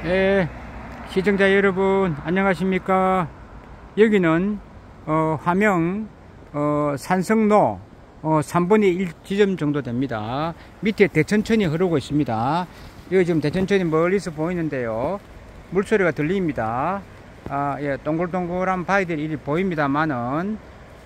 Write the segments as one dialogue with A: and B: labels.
A: 예, 시청자 여러분 안녕하십니까. 여기는 화명 산성로 3분의 1 지점 정도 됩니다. 밑에 대천천이 흐르고 있습니다. 여기 지금 대천천이 멀리서 보이는데요, 물소리가 들립니다. 예, 동글동글한 바위들이 이리 보입니다만은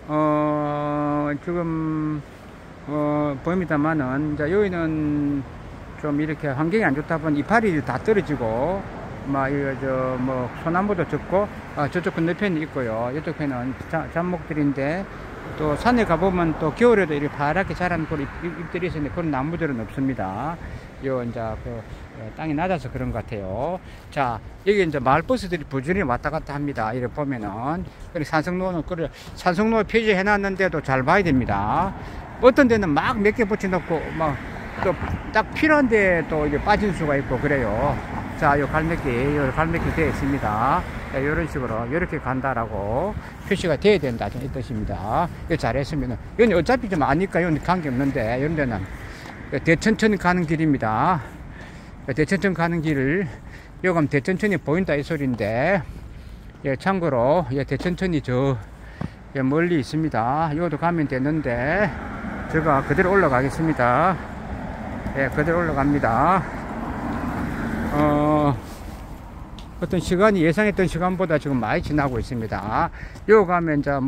A: 지금 보입니다만은 자, 여기는 좀 이렇게 환경이 안 좋다 보니 이파리 다 떨어지고 막 이거 뭐 소나무도 적고 저쪽 건너편이 있고요. 이쪽 편은 잡목들인데 또 산에 가보면 또 겨울에도 이렇게 파랗게 자란 그런 잎들이 있었는데 그런 나무들은 없습니다. 요 이제 땅이 낮아서 그런 것 같아요. 자, 여기 이제 마을버스들이 부지런히 왔다 갔다 합니다. 이렇게 보면은. 그리고 산성로는 산성로 표시해 놨는데도 잘 봐야 됩니다. 어떤 데는 막 몇 개 붙여놓고 막 또 딱 필요한데 또 이게 빠진 수가 있고 그래요. 자, 요 갈매기 되어 있습니다. 자, 이런 식으로 이렇게 간다라고 표시가 돼야 된다 이 뜻입니다. 이거 잘했으면은 이건 어차피 좀 아니까 이건 관계 없는데 이런 데는 대천천 가는 길입니다. 대천천 가는 길을 여기 가면 대천천이 보인다 이 소리인데, 예, 참고로 예, 대천천이 저 예, 멀리 있습니다. 이것도 가면 되는데 제가 그대로 올라가겠습니다. 예, 그대로 올라갑니다. 어떤 시간이 예상했던 시간보다 지금 많이 지나고 있습니다. 요 가면 이제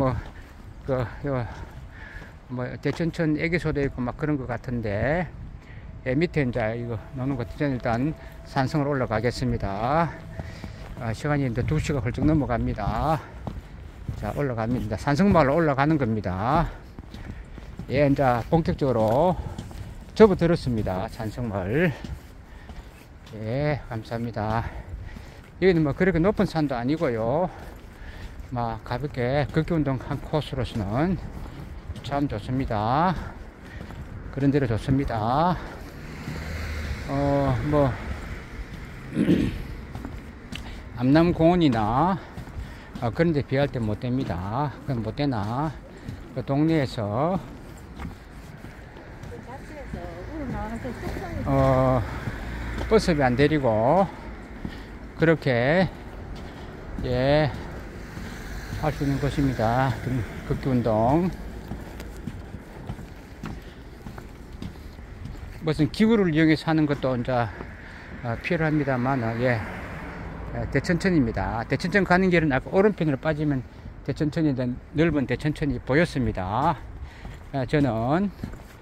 A: 대천천 애기소도 있고 막 그런 것 같은데, 예, 밑에 이제 이거 노는 것 전에 일단 산성으로 올라가겠습니다. 시간이 이제 2시가 훌쩍 넘어갑니다. 자, 올라갑니다. 산성마을로 올라가는 겁니다. 예, 이제 본격적으로 접어들었습니다. 산성마을. 예, 감사합니다. 여기는 뭐 그렇게 높은 산도 아니고요, 막 가볍게 걷기 운동한 코스로서는 참 좋습니다. 그런 데로 좋습니다. 암남공원이나 그런 데 비할 때 못 됩니다. 그건 못 되나. 그 동네에서 버스비 안 데리고 그렇게 예, 할 수 있는 것입니다. 걷기 운동. 무슨 기구를 이용해서 하는 것도 이제 필요합니다만, 예, 대천천입니다. 대천천 가는 길은 아까 오른편으로 빠지면 대천천이, 넓은 대천천이 보였습니다. 저는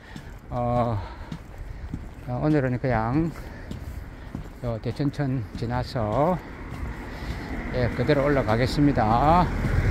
A: 오늘은 그냥 대천천 지나서 예, 그대로 올라가겠습니다.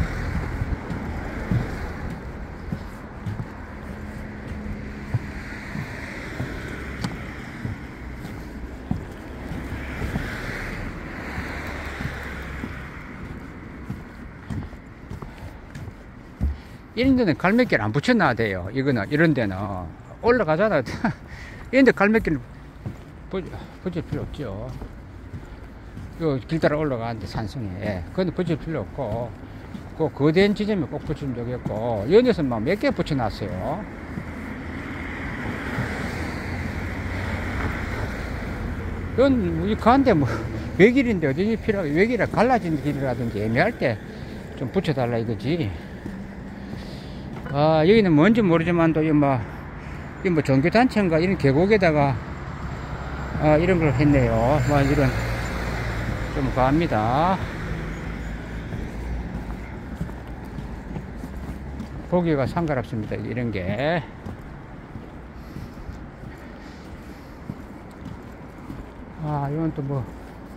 A: 이런 데는 갈매길 안 붙여놔야 돼요. 이거는, 이런 데는 올라가잖아. 이런 데 갈매길 붙일 필요 없죠. 요 길 따라 올라가는데 산성에 그건 붙일 필요 없고, 그 거대한 지점에 꼭 붙이면 되겠고, 이런 데서 막 몇 개 붙여놨어요. 이건 이 가는데 뭐 외길인데 어디 필요하게, 외길이라 갈라진 길이라든지 애매할 때 좀 붙여달라 이거지. 여기는 뭔지 모르지만 또 이 뭐 종교단체인가 이런 계곡에다가 이런 걸 했네요. 뭐 이런 좀 과합니다. 보기가 상관없습니다. 이런 게. 이건 또 뭐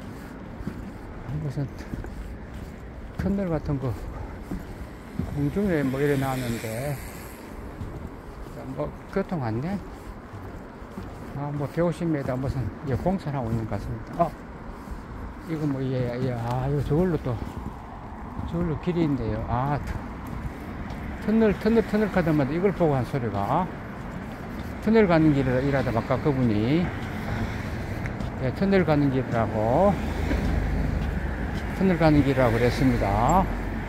A: 무슨 터널 같은 거 공중에 뭐 이래 나왔는데, 뭐 교통 안내? 뭐 150m 무슨 공사를 하고 있는 것 같습니다. 이거 뭐 이거 저걸로 길이 있네요. 터널 가다마다 이걸 보고 한 소리가, 터널 가는 길이라다 아까 그분이, 예, 터널 가는 길이라고 그랬습니다.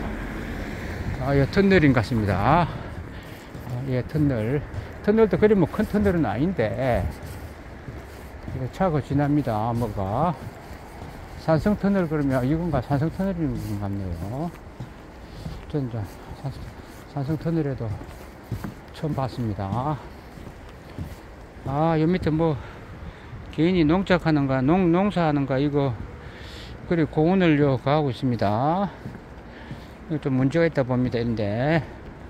A: 이 터널인 것 같습니다. 예, 터널도 그리 뭐 큰 터널은 아닌데 차가 지납니다. 뭐가 산성터널 그러면 이건가? 산성터널인 것 같네요. 전 이제 산성터널에도 처음 봤습니다. 아, 요 밑에 뭐 개인이 농작하는가 농사하는가 이거 그리고 공원을 요 가고 있습니다. 이거 좀 문제가 있다 봅니다. 이런데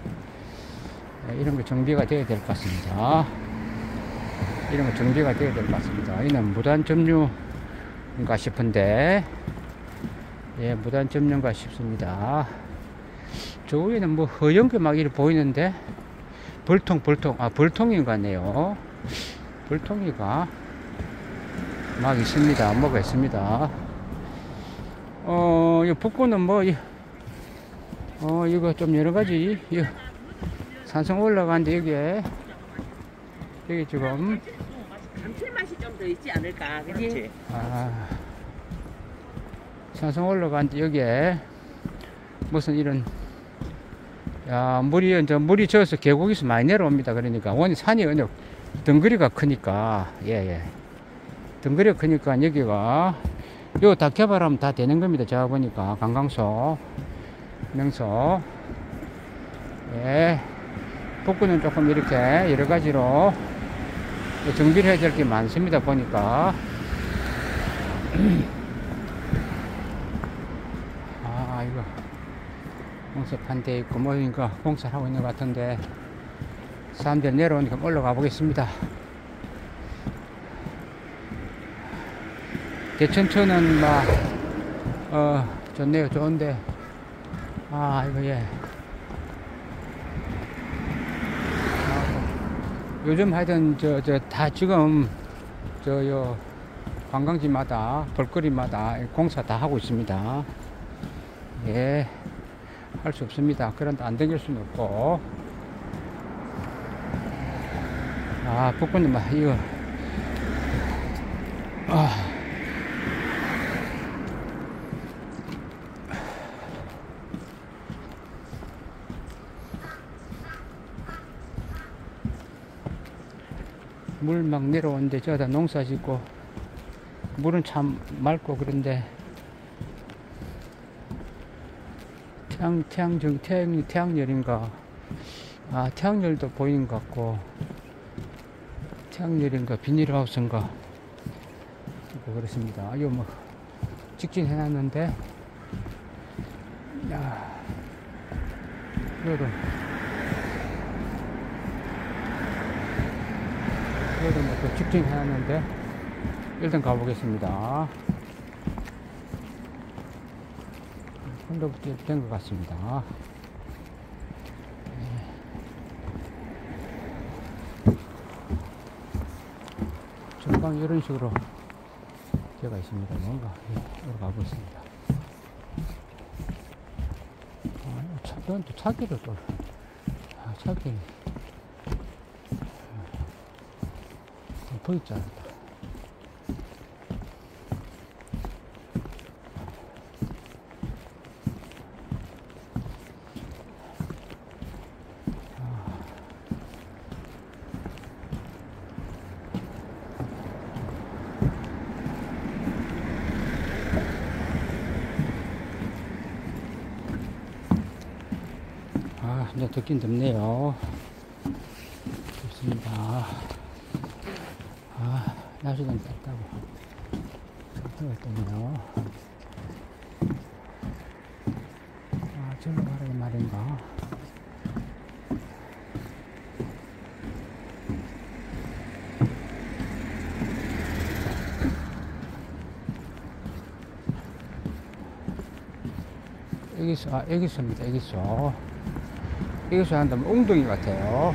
A: 이런 거 정비가 되어야 될 것 같습니다. 이런 거 정비가 되어야 될 것 같습니다. 이는 무단 점유인가 싶은데, 예, 무단 점유인가 싶습니다. 저 위에는 뭐 허연 게 막 이렇게 보이는데, 벌통, 벌통인 것 같네요. 벌통이가 막 있습니다. 뭐가 있습니다. 이 북구는 뭐, 이거 좀 여러 가지, 산성 올라가는데 여기 지금
B: 감칠맛이 좀 더 있지 않을까, 그렇지?
A: 산성 올라가는데 여기에 무슨 이런 물이 져서 계곡에서 많이 내려옵니다. 그러니까 원이 산이 어느 덩그리가 크니까 덩그리가 크니까 여기가 요 다 개발하면 다 되는 겁니다. 제가 보니까 관광소 명소, 예. 북구는 조금 이렇게 여러 가지로 정비를 해야 될 게 많습니다. 보니까 이거 공사판 돼 있고 뭐니까 공사를 하고 있는 것 같은데 사람들 내려오니까 올라가 보겠습니다. 대천천은 좋네요. 좋은데 이거 예. 요즘 하여튼 다 지금 관광지마다 볼거리마다 공사 다 하고 있습니다. 예, 할 수 없습니다. 그런데 안 댕길 수는 없고. 북구는 이거 물 막 내려오는데 저다 농사 짓고 물은 참 맑고 그런데 태양열인가 태양열도 보이는 것 같고 태양열인가 비닐하우스인가 그렇습니다. 이거 뭐 직진해 놨는데 이거도 뭐 또 직진해 놨는데 일단 가보겠습니다. 혼도부터 된 것 같습니다. 전방 이런 식으로 되어 있습니다. 뭔가 여기로 가보겠습니다. 이건 또 차기를 또 차기 보이지 않았다. 이제 덥긴 덥네요. 좋습니다. 날씨가 덥다고. 덥다고 했더니요. 저기로 가라는 말인가. 여기서입니다. 여기서 한다면 웅덩이 같아요.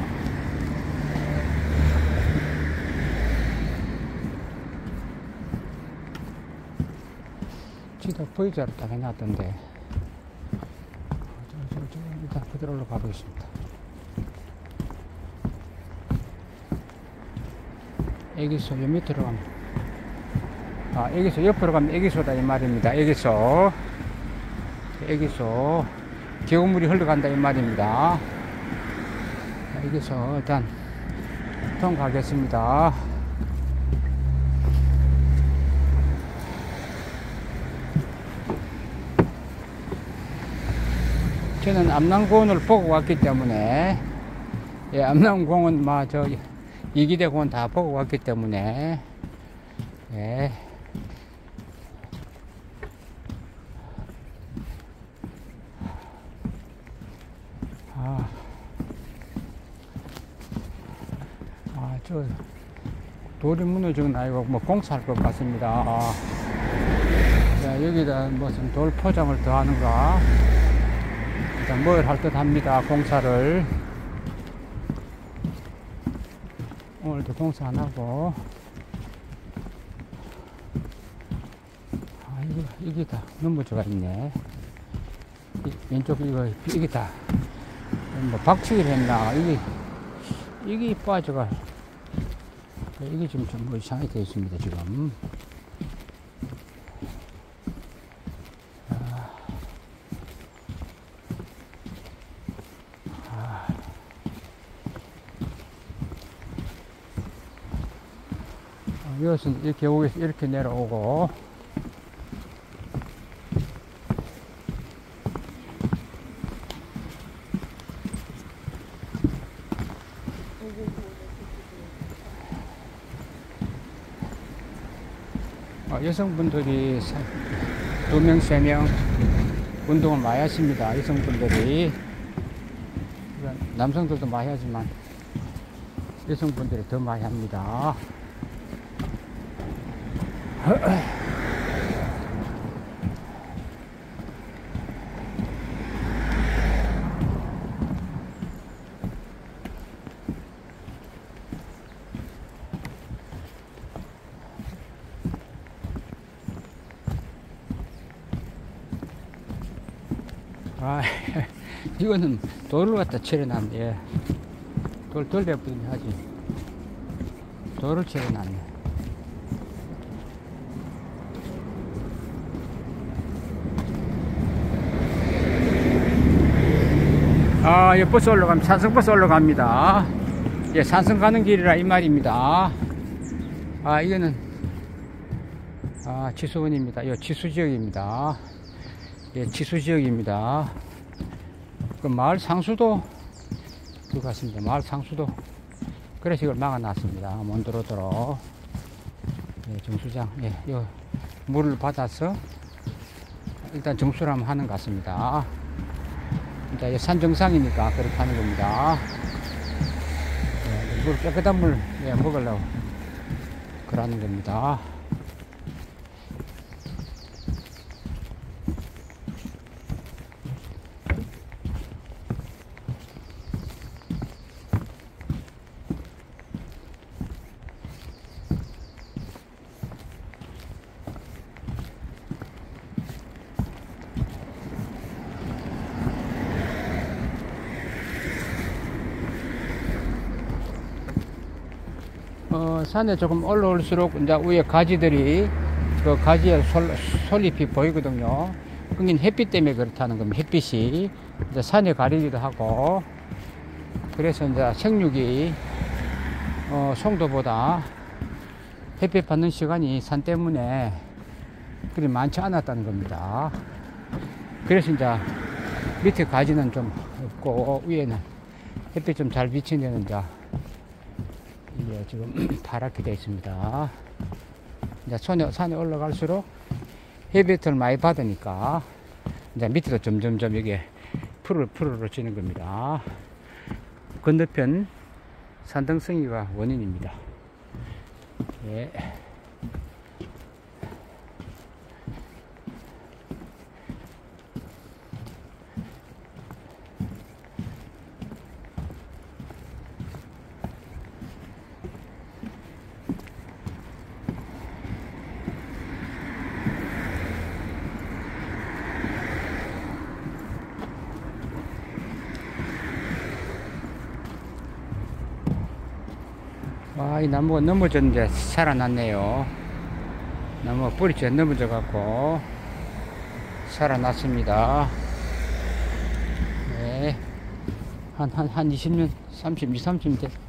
A: 지도 V자로 딱 해놨던데. 일단 그대로 올라가 보겠습니다. 여기서 요 밑으로 가면 여기서 옆으로 가면 여기서다 이 말입니다. 여기서 계곡물이 흘러간다 이 말입니다. 여기서 일단 통과하겠습니다. 저는 암남공원을 보고 왔기 때문에, 예, 암남공원, 이기대 공원 다 보고 왔기 때문에, 예. 저 돌이 무너지고 나이고 뭐 공사할 것 같습니다. 자, 여기다 무슨 돌 포장을 더 하는가? 일단 뭘 할 듯 합니다. 공사를. 오늘도 공사 안 하고. 이게 다 넘어져가 있네. 왼쪽 이게 다 뭐 박치기를 했나? 이게 빠져가. 이게 지금 좀 이상하게 되어 있습니다, 지금. 이것은 이렇게 내려오고, 여성분들이 2명, 3명 운동을 많이 하십니다. 여성분들이. 남성들도 많이 하지만 여성분들이 더 많이 합니다. 이거는 돌을 갖다 칠해놨네. 예. 돌 배부르긴 하지. 돌을 칠해놨네. 예, 버스 올라갑니다. 산성버스 올라갑니다. 예, 산성 가는 길이라 이 말입니다. 이거는, 지수원입니다. 이 지수지역입니다. 예, 지수지역입니다. 그 마을 상수도 그거 같습니다. 마을 상수도 그래서 이걸 막아놨습니다. 못 들어오도록. 예, 정수장. 예, 요 물을 받아서 일단 정수를 한번 하는 것 같습니다. 일단 산 정상이니까 그렇게 하는 겁니다. 예, 물 깨끗한 물 먹으려고 그러는 겁니다. 산에 조금 올라올수록 이제 위에 가지들이 그 가지에 솔잎이 보이거든요. 그긴 햇빛 때문에 그렇다는 겁니다. 햇빛이 이제 산에 가리기도 하고, 그래서 이제 생육이 송도보다 햇빛 받는 시간이 산 때문에 그리 많지 않았다는 겁니다. 그래서 이제 밑에 가지는 좀 없고 위에는 햇빛 좀 잘 비치는 데는 이제 이게 지금 파랗게 되어 있습니다. 이제 산에 올라갈수록 햇빛을 많이 받으니까 이제 밑에도 점점점 이게 푸르러지는 겁니다. 건너편 산등성이가 원인입니다. 예. 이 나무가 넘어졌는데 살아났네요. 나무가 뿌리째 넘어져 갖고 살아났습니다. 네. 한 20년, 30년 됐.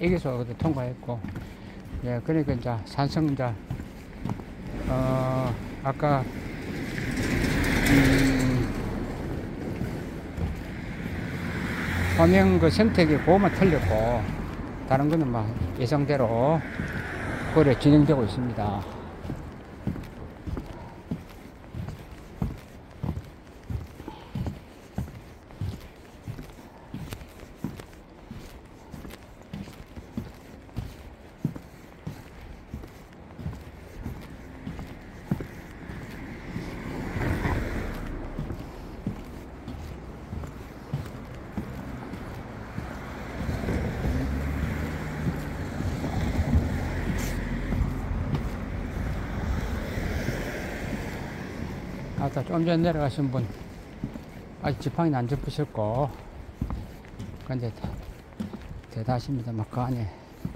A: 여기서 통과했고, 예, 그러니까 이제 산성 이제 아까 화면 그 선택이 그거만 틀렸고 다른 거는 막 예상대로 그래 진행되고 있습니다. 아까 좀 전에 내려가신 분 아직 지팡이는 안 접으셨고, 근데 대단하십니다. 막 그 안에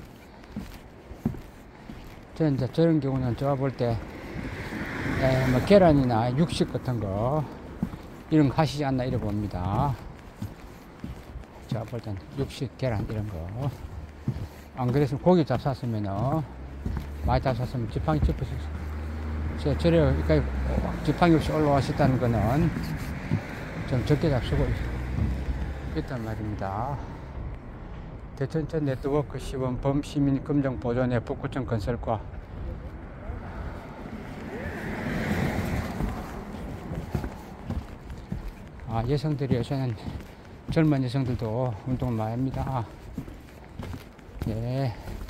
A: 저는 이제 저런 경우는 제가 볼 때 뭐 계란이나 육식 같은 거 이런 거 하시지 않나 이래 봅니다. 제가 볼 땐 육식 계란 이런 거 안 그랬으면 고기 잡쌌으면은 많이 잡쌌으면 지팡이 접으셨어요. 저래, 그러니까 지팡이 없이 올라와셨다는 거는 좀 적게 잡수고 있단 말입니다. 대천천 네트워크 시범 범시민 금정 보존의 북구청 건설과 여성들이 요새는 젊은 여성들도 운동을 많이 합니다. 예.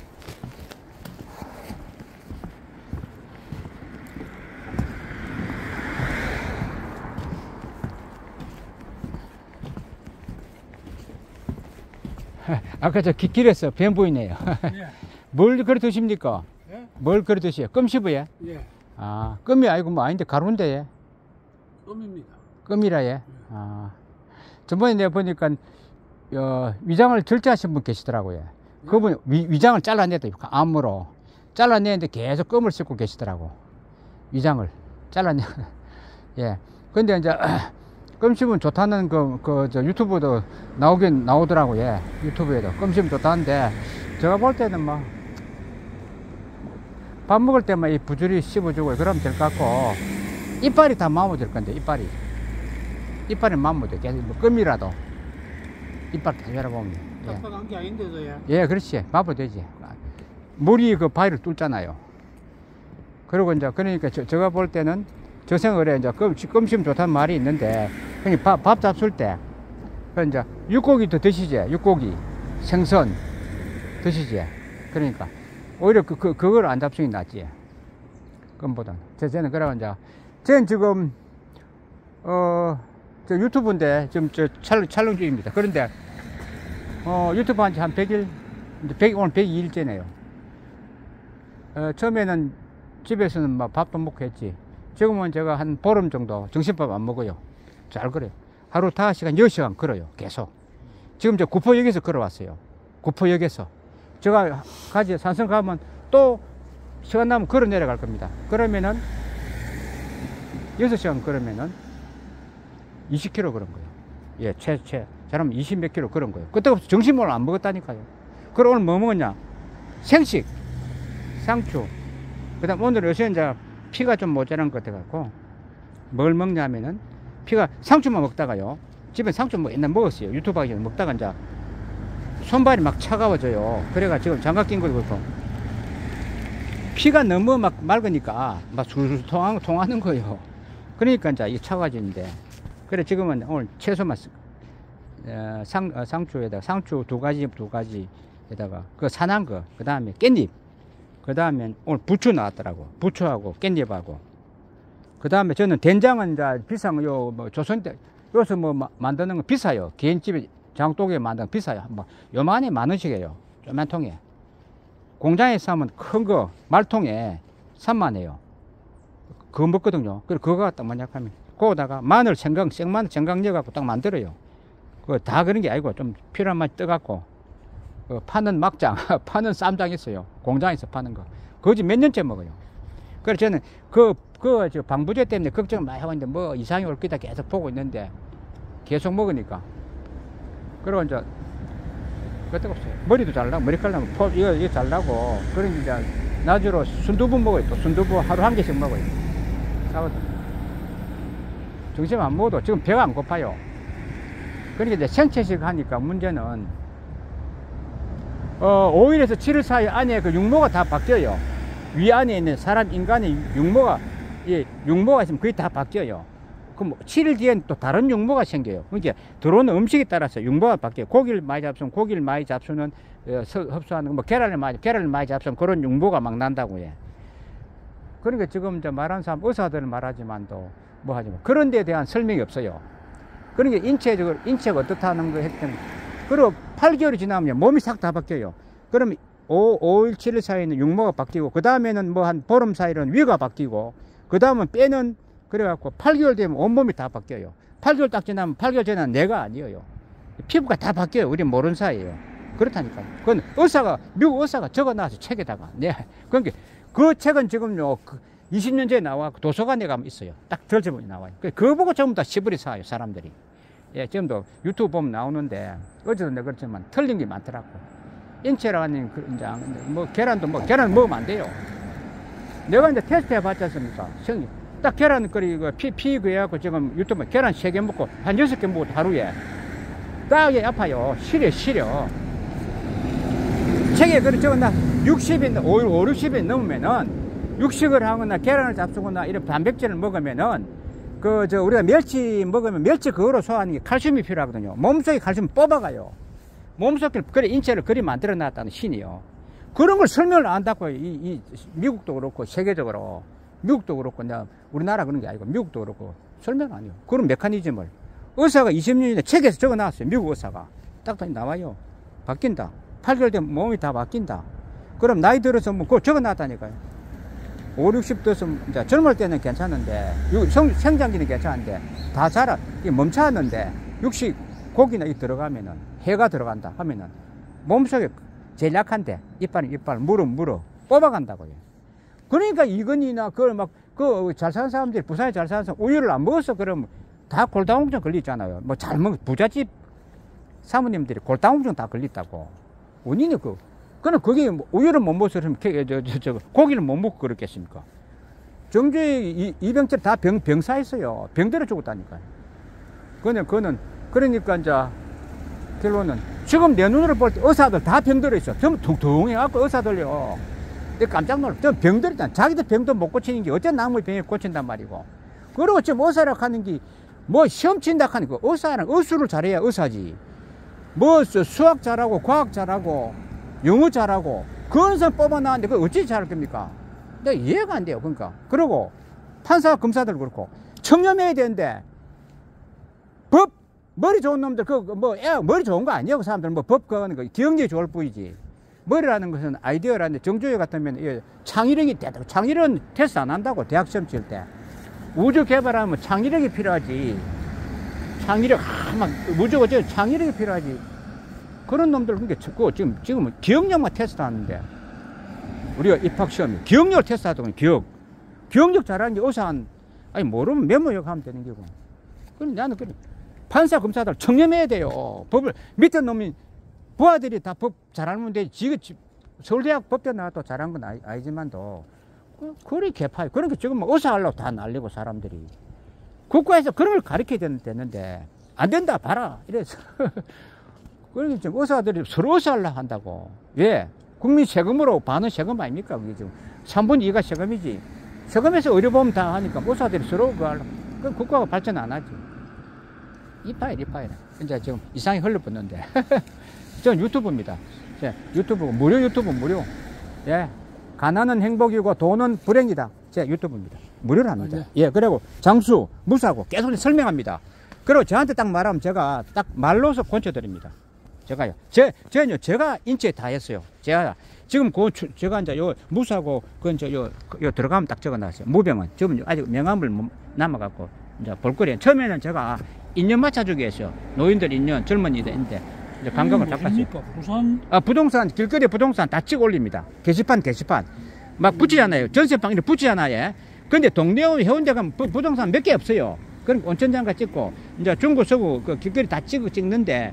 A: 아까 저 길에서 뱀 보이네요.
C: 예.
A: 뭘 그래 드십니까?
C: 예?
A: 뭘 그래 드세요? 껌 씹어요?
C: 예.
A: 껌이 아니고 뭐 아닌데 가루인데 예?
C: 껌입니다.
A: 껌이라 예? 전번에 내가 보니까 위장을 절제하신 분 계시더라고요. 그분 위장을 잘라내도 암으로 잘라내는데 계속 껌을 씹고 계시더라고. 위장을 잘라내. 예. 근데 이제 껌 씹으면 좋다는 저 유튜브도 나오더라고요. 예. 유튜브에도 껌 씹으면 좋다는데 제가 볼 때는 뭐 밥 먹을 때만 이 부지런히 씹어주고 그러면 될 것 같고, 이빨이 다 마모될 건데 이빨이 마모돼. 계속 뭐 껌이라도 이빨 다 열어보면
C: 딱딱한 게 아닌데도요.
A: 예, 그렇지. 마모되지. 물이 그 바위를 뚫잖아요. 그리고 이제 그러니까 제가 볼 때는 저 생각을 해. 이제 껌 씹으면 좋다는 말이 있는데, 그냥 밥 잡술 때 이제 육고기도 드시지. 육고기 생선 드시지. 그러니까 오히려 그걸 안 잡수는 게 낫지. 껌보다는. 저는 그러고 이제 저는 지금 저 유튜브인데 지금 저 촬영 중입니다. 그런데 유튜브 한 지 한 100일, 오늘 102일째네요. 처음에는 집에서는 막 밥도 먹고 했지. 지금은 제가 한 보름 정도 점심밥 안 먹어요. 잘 걸어요. 하루 5시간, 10시간 걸어요. 계속. 지금 저 구포역에서 걸어왔어요. 구포역에서. 제가 산성 가면 또 시간 나면 걸어 내려갈 겁니다. 그러면은 6시간 걸으면은 20km 걸은 거예요. 예, 잘하면 20몇 킬로 걸은 거예요. 그때부터 점심을 안 먹었다니까요. 그럼 오늘 뭐 먹었냐? 생식, 상추. 그 다음 오늘 요새 이제 피가 좀 모자란 것 같아갖고 뭘 먹냐면은 상추만 먹다가요. 집에 상추 뭐 옛날 먹었어요. 유튜브 하기 전에 먹다가 이제 손발이 막 차가워져요. 그래가 지금 장갑 낀 거고 피가 너무 막 맑으니까 막 술술 통하는 거예요. 그러니까 이제 이게 차가워지는데, 그래 지금은 오늘 채소만 상추에다가 상추 두 가지에다가 그 산한 거, 그 다음에 깻잎, 그 다음에 오늘 부추 나왔더라고. 부추하고 깻잎하고. 그 다음에 저는 된장은 이제 비싼 거, 뭐 조선 때 여기서 뭐 만드는 거 비싸요. 개인집에 장독에 만드는 거 비싸요. 뭐 요만히 10,000원씩이에요. 조그만 통에. 공장에서 하면 큰 거 말통에 30,000원이에요. 그거 먹거든요. 그리고 그거 갖다 만약하면 거기다가 마늘, 생마늘, 생강 넣어갖고 딱 만들어요. 그거 다 그런 게 아니고 좀 필요한 맛 떠갖고 파는 막장, 파는 쌈장 있어요. 공장에서 파는 거. 그거 몇 년째 먹어요. 그래서 저는 저 방부제 때문에 걱정을 많이 하고 있는데 뭐 이상이 올 거다 계속 보고 있는데 계속 먹으니까. 그리고 이제 끄떡 없어요. 머리도 잘나고, 머리칼 나고, 이거 잘나고, 그러니 이제, 나주로 순두부 먹어요. 또 순두부 하루 한 개씩 먹어요. 싸거든. 점심 안 먹어도 지금 배가 안 고파요. 그러니까 이제 생채식 하니까 문제는, 5일에서 7일 사이 안에 그 육모가 다 바뀌어요. 위 안에 있는 사람, 인간의 육모가, 예, 육모가 있으면 거의 다 바뀌어요. 그럼 7일 뒤엔 또 다른 육모가 생겨요. 그러니까 들어오는 음식에 따라서 육모가 바뀌어요. 고기를 많이 잡수면 고기를 많이 잡수는 흡수하는 거, 뭐 계란을 많이 잡수면 그런 육모가 막 난다고 해. 그러니까 지금 이제 말하는 사람 의사들은 말하지만도 뭐 하지만 그런 데에 대한 설명이 없어요. 그러니까 인체가 어떻다는 거 했더니, 그리고 8개월이 지나면 몸이 싹 다 바뀌어요. 그러면 5일, 7일 사이에는 육모가 바뀌고, 그 다음에는 뭐 한 보름 사이에는 위가 바뀌고, 그 다음은 뼈는 그래갖고 8개월 되면 온몸이 다 바뀌어요. 8개월 딱 지나면 8개월 전에는 내가 아니에요. 피부가 다 바뀌어요. 우리 모르는 사이에요. 그렇다니까요. 그건 미국 의사가 적어놔서 책에다가. 네. 그러니까 그 책은 지금요, 20년 전에 나와 도서관에 가면 있어요. 딱 덜집어서 나와요. 그거 보고 전부 다 시부리 사요, 사람들이. 예, 지금도 유튜브 보면 나오는데, 어제도 내가 그렇지만 틀린 게 많더라고. 인체라고 하는, 계란 먹으면 안 돼요. 내가 이제 테스트 해봤지 않습니까? 딱 계란 끓이고, 그래갖고 지금 유튜브 계란 3개 먹고, 한 6개 먹고 하루에. 딱이 아파요. 시려. 책에 그래 적었나? 60인, 5, 60인 넘으면은, 육식을 하거나 계란을 잡수거나 이런 단백질을 먹으면은, 우리가 멸치 먹으면 멸치 그거로 소화하는 게 칼슘이 필요하거든요. 몸속에 칼슘이 뽑아가요. 몸속에 그래 인체를 그리 만들어 놨다는 신이요. 그런 걸 설명을 안 한다고, 미국도 그렇고, 세계적으로. 미국도 그렇고, 우리나라 그런 게 아니고, 미국도 그렇고, 설명 안 해요. 그런 메커니즘을. 의사가 20년 전에 책에서 적어 놨어요. 미국 의사가. 딱 나와요. 바뀐다. 8개월 되면 몸이 다 바뀐다. 그럼 나이 들어서 뭐, 그거 적어 놨다니까요. 5, 60 돼서, 이제 젊을 때는 괜찮은데, 생장기는 괜찮은데, 다 자라, 멈춰왔는데, 60, 고기나 들어가면은, 해가 들어간다 하면은, 몸속에 제일 약한데, 이빨, 물어, 뽑아간다고요. 그러니까 이건이나, 잘 사는 사람들이, 부산에 잘 사는 사람, 우유를 안 먹어서 그러면, 다 골다공증 걸리잖아요. 뭐 잘 부잣집 사모님들이 골다공증 다 걸렸다고. 원인이 그는 그게 우유를 못 먹어서 고기를 못 먹고 그렇겠습니까? 정주에 이병철 다 병사했어요. 병들어 죽었다니까요. 그러니까 이제 결론은 지금 내 눈으로 볼 때 의사들 다 병들어 있어. 전부 퉁퉁해갖고 의사들요. 깜짝 놀라. 전 병들었잖아. 자기들 병도 못 고치는 게 어째 남의 병에 고친단 말이고. 그리고 지금 의사라고 하는 게 뭐 시험 친다 하는 거 의사는 의술을 잘해야 의사지. 뭐 수학 잘하고 과학 잘하고 영어 잘하고 그런 사람 뽑아놨는데 그걸 어찌 잘할 겁니까? 내가 이해가 안 돼요. 그러니까. 그리고 판사 검사들 그렇고 청렴해야 되는데 머리 좋은 놈들 머리 좋은 거 아니에요. 그 사람들 그거는 기억력이 좋을 뿐이지. 머리라는 것은 아이디어라는데 정조회 같으면 창의력이 있다. 창의력은 테스트 안 한다고 대학 시험 칠 때. 우주 개발하면 창의력이 필요하지. 창의력 무조건 창의력이 필요하지. 그런 놈들, 그거 지금은 기억력만 테스트 하는데, 우리가 입학시험에 기억력을 테스트 하더니 기억력 잘하는 게 모르면 메모력 하면 되는 거고. 나는 판사, 검사들 청렴해야 돼요. 법을, 밑에 놈이, 부하들이 다 법 잘하면 되지. 서울대학 법대 나와도 잘한 건 아니지만도, 그리 개파요. 그러니까 지금 의사 하려고 다 날리고 사람들이. 국가에서 그런 걸 가르쳐야 되는데, 안 된다, 봐라. 이래서. 그러니까 지금 의사들이 서로 의사 하려고 한다고. 왜? 국민 세금으로 반은 세금 아닙니까? 그게 지금 3분의 2가 세금이지. 세금에서 의료보험 다 하니까 의사들이 서로 그거 하려고. 그럼 국가가 발전 안 하지. 이파일. 이제 지금 이상이 흘러붙는데. 저는 유튜브입니다. 유튜브, 무료 유튜브, 무료. 예. 가난은 행복이고 돈은 불행이다. 제 유튜브입니다. 무료로 합니다. 예, 그리고 장수, 무사고 계속 설명합니다. 그리고 저한테 딱 말하면 제가 딱 말로서 권쳐드립니다. 제가요. 제가 인체 다 했어요. 제가 지금 제가 이제 무사고 요 들어가면 딱 적어 놨어요. 무병은 지금 아직 명함을 남아갖고 이제 볼거리에 처음에는 제가 인연 맞춰주기 했어요. 노인들 인연, 젊은이들인데 이제 관광을 딱 봤어요. 부동산 길거리 부동산 다 찍어 올립니다. 게시판 막 붙이잖아요. 전세방 이렇게 붙이잖아요. 근데 동네 해운대 가면 부동산 몇 개 없어요. 그럼 온천장가 찍고 이제 중구 서구 그 길거리 다 찍는데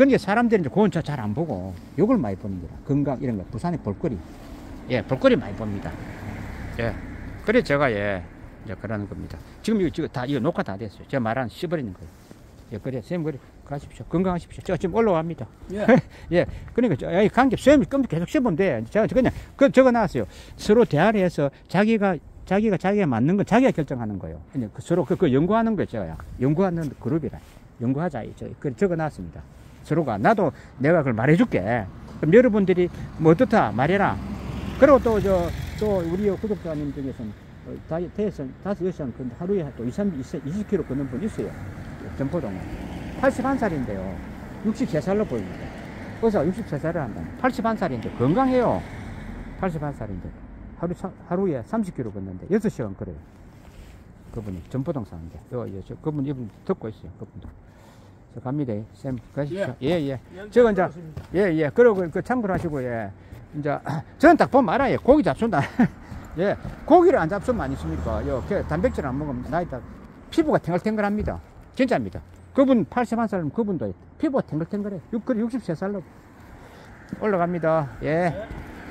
A: 그러니까 사람들이 이제 그건 잘 안 보고 요걸 많이 보는 거라. 건강 이런 거. 부산의 볼거리. 예, 볼거리 많이 봅니다. 예. 그래 제가 예, 이제 그러는 겁니다. 지금 이거 다 이거 녹화 다 됐어요. 제가 말하는 씹어버리는 거예요. 예, 그래 선생님 그래 가십시오. 건강하십시오. 저 지금 올라갑니다.
C: 예.
A: 예. 그러니까 이 관계 선생님이 끔 계속 씹으면 돼. 제가 그냥 적어 놨어요. 서로 대화를 해서 자기가 맞는 건 자기가 결정하는 거예요. 그냥 서로 그 연구하는 거예요. 제가 연구하는 그룹이라 연구하자. 그 적어 놨습니다. 서로가 나도 내가 그걸 말해줄게. 그럼 여러분들이 뭐 어떻다 말해라. 그리고 또 우리 구독자님 중에서는 다이어트에서 5-6시간 하루에 또 20kg 걷는 분 있어요. 점포동에 81살인데요 63살로 보입니다. 그래서 63살을 한다. 81살인데 건강해요. 81살인데 하루에 30km 걷는데 6시간 걸어요. 그분이 점포동 사는데 그분 이분 듣고 있어요. 그분도. 저 갑니다. 쌤 가시죠. 예. 저거 이제 예. 그러고 그 참고를 하시고 예. 이제 저는 딱 보면 알아요. 고기 잡순다. 예. 고기를 안 잡수면 안 있습니까? 단백질 안 먹으면 나이 딱 피부가 탱글탱글합니다. 진짜입니다. 그분 81살 그분도 피부가 탱글탱글해. 63살로 올라갑니다. 예.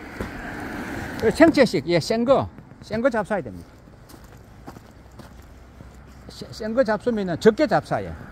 A: 생채식 예, 센 거 잡숴야 됩니다. 센 거 잡수면은 적게 잡숴요.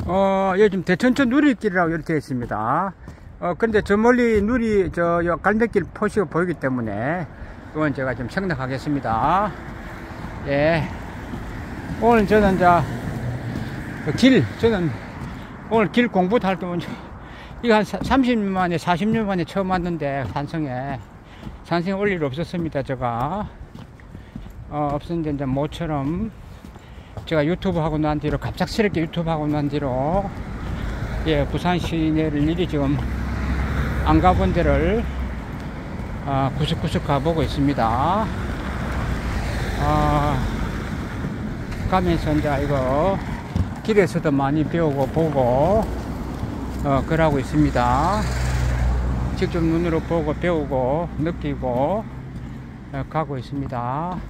A: 요즘 대천천 누리길이라고 이렇게 되어 있습니다. 근데 저 멀리 요 갈매길 표시가 보이기 때문에, 이건 제가 좀 생략하겠습니다. 예. 오늘 저는 저는 오늘 길 공부도 할 때면, 이거 한 30년 만에, 40년 만에 처음 왔는데, 산성에 올 일 없었습니다, 제가. 없었는데, 이제 모처럼, 제가 유튜브 하고 난 뒤로, 갑작스럽게 유튜브 하고 난 뒤로, 예, 부산 시내를 미리 지금 안 가본 데를, 구석구석 가보고 있습니다. 가면서 이제 이거, 길에서도 많이 배우고 보고, 그러고 있습니다. 직접 눈으로 보고 배우고, 느끼고, 가고 있습니다.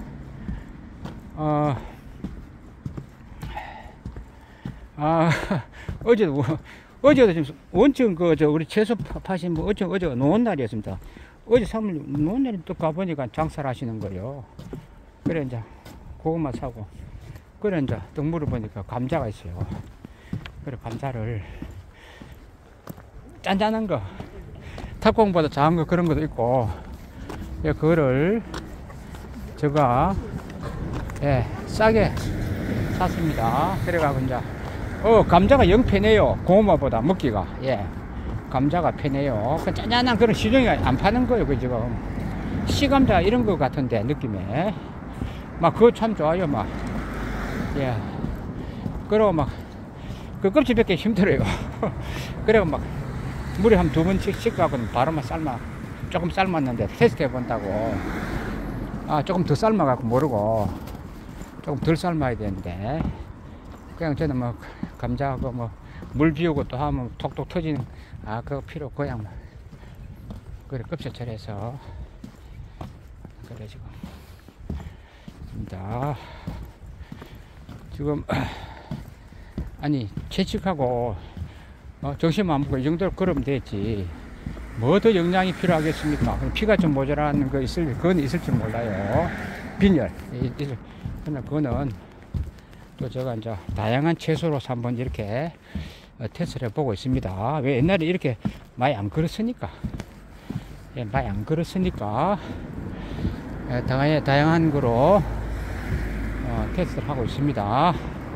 A: 어제도 지금 원청 우리 채소 파신 분 어제가 노은 날이었습니다. 어제 사물 노은 날에 또 가보니까 장사를 하시는 거예요. 그래 이제 고구마 사고, 그래 이제 또 물어보니까 감자가 있어요. 그래 감자를 짠짠한 거, 탑공보다 작은 거 그런 것도 있고, 예, 그거를 제가 예, 싸게 샀습니다. 그래가지고 이제 감자가 영 편해요. 고구마보다 먹기가. 예, 감자가 편해요. 그 짠짠한 그런 시중에 안 파는 거예요. 그 지금 시감자 이런 거 같은데 느낌에 막 그거 참 좋아요. 막 예, 그러고 막 그 껍질 벗기 힘들어요. 그래고 막 물에 한 2번씩 씻고 바로 막 조금 삶았는데 테스트 해본다고. 조금 더 삶아갖고 모르고 조금 덜 삶아야 되는데, 그냥 저는 뭐 감자하고 뭐 물 비우고 또 하면 톡톡 터지는 그거 필요 없고 그냥 그래 껍질 처리해서 그래 지금 아니 채식하고 정신만 먹고 이 정도로 그러면 되지 뭐 더 영양이 필요하겠습니까? 피가 좀 모자라는 거 그건 있을지 몰라요. 빈혈 그러나 그거는 또 제가 이제 다양한 채소로서 한번 이렇게 테스트를 해보고 있습니다. 왜 옛날에 이렇게 많이 안 걸었으니까. 예, 많이 안 걸었으니까. 예, 다양한 거로 테스트를 하고 있습니다.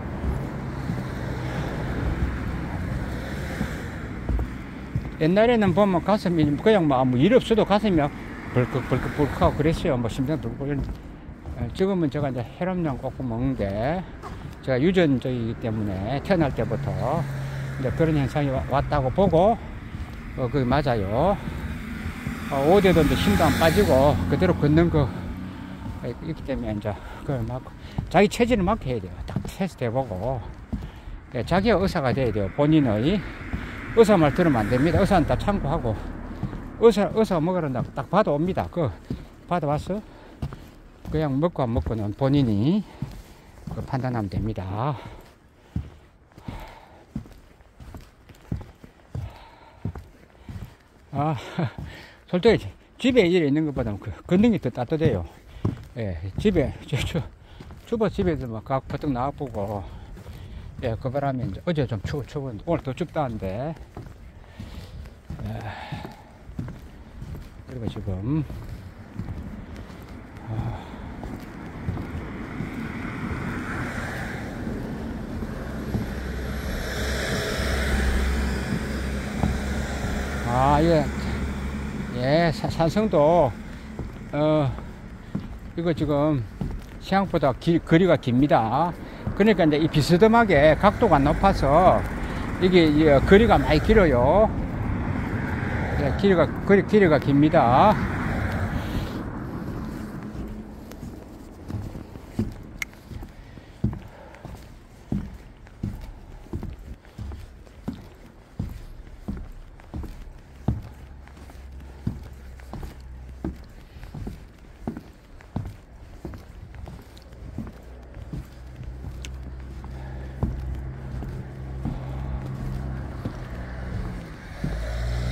A: 옛날에는 보면 가슴이 그냥 뭐 아무 일 없어도 가슴이 벌컥벌컥하고 그랬어요. 뭐 심장 들고. 지금은 제가 이제 혈압약 꼭 먹는데, 제가 유전적이기 때문에 태어날 때부터 이제 그런 현상이 왔다고 보고, 그게 맞아요. 5대도 이제 힘도 안 빠지고, 그대로 걷는 거 있기 때문에 이제 그걸 막 자기 체질을 막 해야 돼요. 딱 테스트 해보고. 자기가 의사가 돼야 돼요. 본인의. 의사 말 들으면 안 됩니다. 의사는 다 참고하고. 의사가 먹으라 딱 봐도 옵니다. 받아봤어? 그냥 먹고 안 먹고는 본인이 판단하면 됩니다. 솔직히 집에 일에 있는 것보다는 걷는 게 더 따뜻해요. 예, 집에 주부 집에서 막 버뜩 나와보고, 예, 그 바람에 이제 어제 좀 추웠는데 오늘 더 춥다는데, 그리고 지금 예, 산성도 이거 지금 생각보다 거리가 깁니다. 그러니까 이제 이 비스듬하게 각도가 높아서 이게 거리가 많이 길어요. 예, 길이가 깁니다.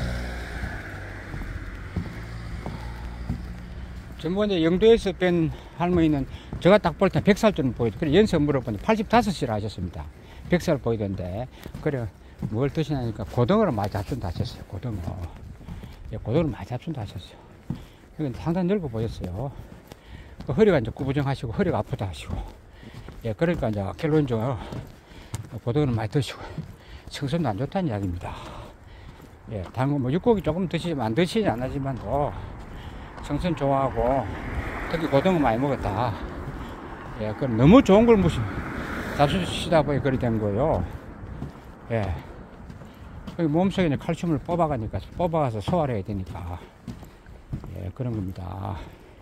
A: 전번에 영도에서 뺀 할머니는 제가 딱 볼 때 100살쯤 보이던데, 그래 연세 물어보는데 85이라 하셨습니다. 100살 보이던데, 그래 뭘 드시냐니까 고등어를 많이 잡순다 하셨어요. 고등어. 예, 고등어를 많이 잡순다 하셨어요. 이건 상당히 늙어 보였어요. 그 허리가 이제 구부정하시고 허리가 아프다 하시고, 예, 그러니까 이제 결론적으로 고등어를 많이 드시고 청소도 안 좋다는 이야기입니다. 예, 당근 뭐 육고기 조금 드시지만 안 드시지 않지만도 청소는 좋아하고 특히 고등어 많이 먹었다. 예, 그럼 너무 좋은 걸 무시 잡수시다 보니 그리 된 거예요. 예, 몸속에 있는 칼슘을 뽑아가서 소화를 해야 되니까, 예, 그런 겁니다.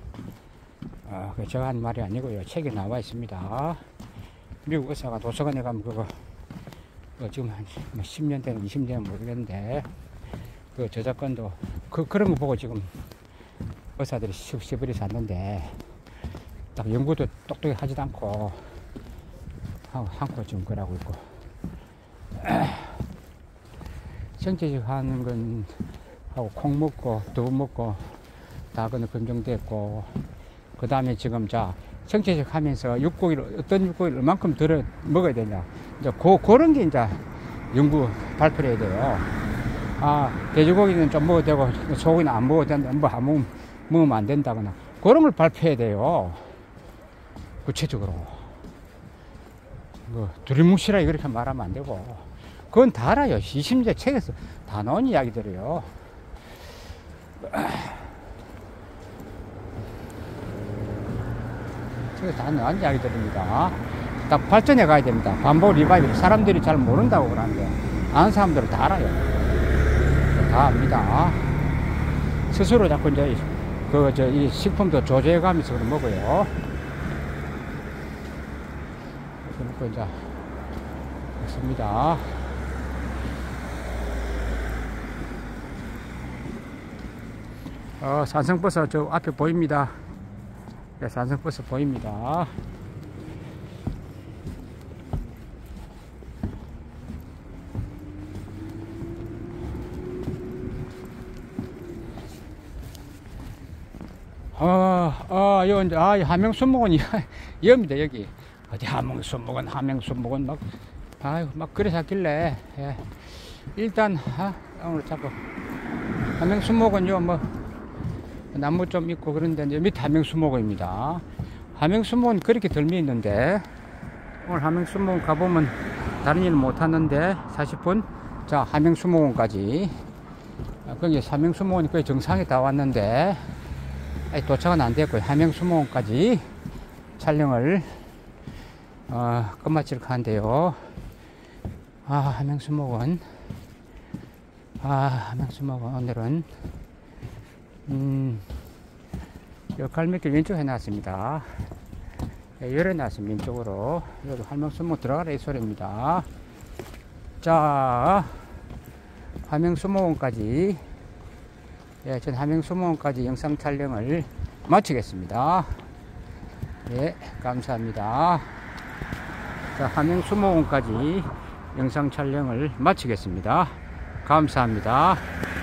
A: 제가 한 말이 아니고요. 책에 나와 있습니다. 미국 의사가 도서관에 가면 그거 지금 한 10년 되는 20년 되는 모르겠는데, 그 저작권도 그런 거 보고 지금 의사들이 시부리 샀는데, 딱 연구도 똑똑히 하지도 않고 한코 지금 그러고 있고, 생체식 하는 건 하고 콩 먹고 두부 먹고 다 그는 검증됐고, 그 다음에 지금 자 생체식 하면서 육고기를 어떤 육고기를 얼만큼 들어 먹어야 되냐, 이제 그런 게 이제 연구 발표를 해야 돼요. 돼지고기는 좀 먹어도 되고 소고기는 안 먹어도 된다, 뭐 안 먹으면 안 된다거나 그런 걸 발표해야 돼요. 구체적으로 뭐 두리뭉실하게 그렇게 말하면 안 되고, 그건 다 알아요. 20년 책에서 다 나온 이야기들이에요. 책에서 다 나온 이야기들입니다. 딱 발전해 가야 됩니다. 반복 리바이벌. 사람들이 잘 모른다고 그러는데 아는 사람들은 다 알아요. 다 압니다. 스스로 자꾸 이제 이 식품도 조제해 가면서 먹어요. 이렇게 먹고 이제 먹습니다. 산성버섯 저 앞에 보입니다. 네, 산성버섯 보입니다. 여기 이제 함흥순목은 여입니다. 여기 어디 함흥순목은 막 그래 샀길래, 예. 일단 오늘 자꾸 함흥순목은 요 뭐 나무 좀 있고 그런데 이제 밑에 함흥순목입니다. 함흥순목은 그렇게 덜미 있는데, 오늘 함흥순목 가보면 다른 일은 못 하는데 40분 자 함흥순목원까지, 거기 함흥순목원이 거의 정상에 다 왔는데 도착은 안 됐고요. 함흥순목원까지 촬영을 끝마치려고 하는데요. 함흥순목원 오늘은 갈매길 왼쪽 해놨습니다. 열어놨습니다. 왼쪽으로. 여기 함흥순목원 들어가라 이 소리입니다. 자, 함흥순목원까지, 예, 전 함흥순목원까지 영상 촬영을 마치겠습니다. 예, 감사합니다. 자, 함흥순목원까지 영상 촬영을 마치겠습니다. 감사합니다.